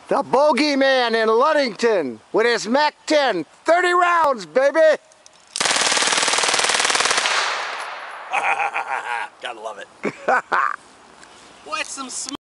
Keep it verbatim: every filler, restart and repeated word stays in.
The bogeyman in Ludington with his Mac ten. thirty rounds, baby! Gotta love it. What's some